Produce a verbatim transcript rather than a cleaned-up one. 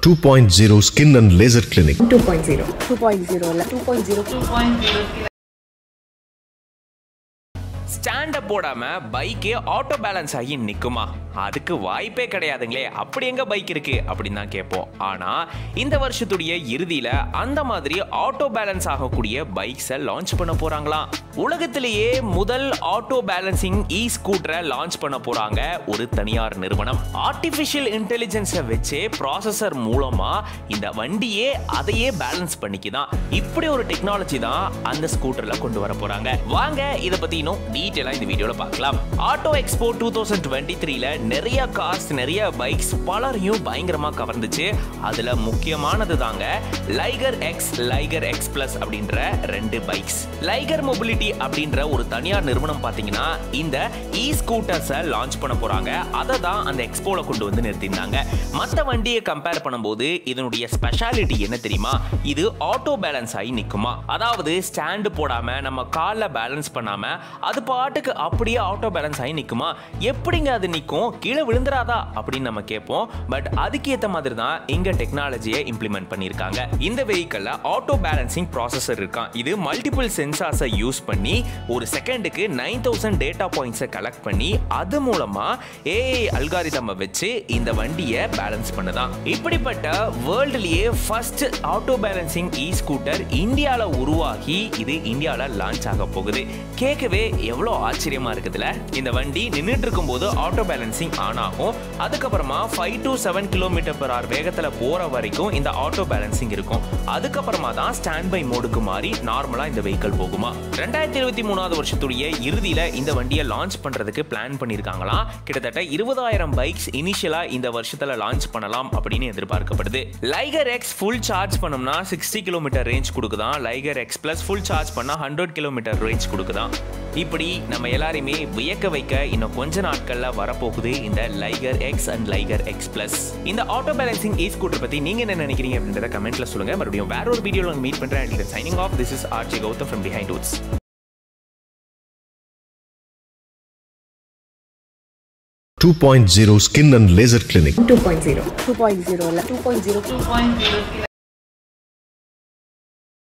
two point oh Skin and Laser Clinic. two point oh two point oh இல்ல two point oh two point oh stand up போடாம பைக்கே auto balance ஆகி நிக்குமா? அதுக்கு வாய்ப்பே கிடையாதுங்களே. அப்படி எங்க பைக் இருக்கு அப்படின்னு தான் கேட்போம். ஆனா இந்த வருஷத்துடைய இறுதியில அந்த மாதிரி ஆட்டோ பேலன்ஸ் ஆகக்கூடிய பைக்ஸை லான்ச் பண்ண போறாங்களாம். உலகத்திலேயே முதல் ஆட்டோ பேலன்சிங் இ ஸ்கூட்டரை லான்ச் பண்ண போறாங்க ஒரு தனியார் நிறுவனம். ஆர்டிபிஷியல் இன்டெலிஜென்ஸை வச்சு ப்ராசஸர் மூலமா இந்த வண்டியே அதையே பேலன்ஸ் பண்ணிக்குதான். இப்படி ஒரு டெக்னாலஜி தான் அந்த ஸ்கூட்டர்ல கொண்டு வர போறாங்க. வாங்க இதை பத்தி இன்னும் டீடைலா இந்த வீடியோல பார்க்கலாம். ஆட்டோ எக்ஸ்போ twenty twenty-three ல நிறைய கார்ஸ், நிறைய பைக்ஸ் பலரையும் பயங்கரமா கவர்ந்துச்சு. அதுல முக்கியமானது தாங்க Liger X, Liger X plus அப்படின்ற ரெண்டு பைக்ஸ். லைகர் மொபிலிட்டி அப்படின்ற ஒரு தனியார் நிறுவனம் பாத்தீங்கன்னா இந்த இ ஸ்கூட்டர்ஸை லான்ச் பண்ண போறாங்க. அதை தான் அந்த எக்ஸ்போல கொண்டு வந்து நிறுத்தினாங்க. மற்ற வண்டியை கம்பேர் பண்ணும்போது இதனுடைய ஸ்பெஷாலிட்டி என்ன தெரியுமா? இது ஆட்டோ பேலன்ஸ் ஆகி நிக்குமா. அதாவது ஸ்டாண்ட் போடாம நம்ம கால்ல பேலன்ஸ் பண்ணாம அது பாட்டுக்கு அப்படியே ஆட்டோ பேலன்ஸ் ஆகி நிக்குமா? எப்படிங்க அது நிக்கும்? கீழே விழுந்துராதா அப்படின்னு நம்ம கேட்போம். பட் அதுக்கு ஏத்த மாதிரி தான் இங்க டெக்னாலஜியை இம்ப்ளிமெண்ட் பண்ணிருக்காங்க. இந்த வெஹிக்கிள்ல ஆட்டோ பேலன்சிங் ப்ராசஸர் இருக்கான். இது மல்டிபிள் சென்சார்ஸை யூஸ் பண்ணி ஒரு செகண்டுக்கு nine thousand டேட்டா பாயிண்ட்ஸை கலெக்ட் பண்ணி அது மூலமா ஏஐ அல்காரிதம் வச்சு இந்த வண்டியை பேலன்ஸ் பண்ணுதான். இப்படிப்பட்ட வேர்ல்ட்லயே first auto balancing e scooter இந்தியால உருவாகி இது இந்தியால லான்ச் ஆக போகுது. கேட்கவே எவ்வளவு ஆச்சரியமா இருக்குதுல. இந்த வண்டி நின்னுட்டு இருக்கும் போது ஆட்டோ பேலன்சிங் ஆன் ஆகும். அதுக்கப்புறமா five to seven kilometre per hour வேகத்துல போற வரைக்கும் இந்த ஆட்டோ பேலன்சிங் இருக்கும். அதுக்கப்புறமா தான் ஸ்டாண்ட் பை மோடுக்கு மாறி நார்மலா இந்த வெஹிக்கிள் போகுமா. ரெண்டாயிரத்தி இருபத்தி மூணாவது வருஷத்துடைய இறுதியில இந்த வண்டியை லான்ச் பண்றதுக்கு பிளான் பண்ணிருக்காங்களா. கிட்டத்தட்ட இருபதாயிரம் பைக்ஸ் இனிஷியலா இந்த வருஷத்துல லான்ச் பண்ணலாம் அப்படின்னு எதிர்பார்க்கப்படுது. லைகர் எக்ஸ் ஃபுல் சார்ஜ் பண்ணோம்னா sixty கிலோமீட்டர் ரேஞ்ச் கொடுக்குதான். Liger X plus full charge பண்ணா one hundred கிலோமீட்டர் ரேஞ்ச் கொடுக்குதான். இப்படி நம்ம எல்லாரையுமே வியக்க வைக்க இன்னும் கொஞ்ச நாட்கள்ல வரப்போகுது இந்த Liger X and Liger X plus. இந்த ஆட்டோ பேலன்சிங் இ ஸ்கூட்டர் பத்தி நீங்க என்ன நினைக்கிறீங்க அப்படின்றத கமெண்ட்ல சொல்லுங்க. மறுபடியும் வேற ஒரு வீடியோல மீட் பண்றேன். Signing off. This is RJ Gautham from Behindwoods. two point oh Skin and Laser Clinic. two point oh two point oh இல்ல two point oh two point oh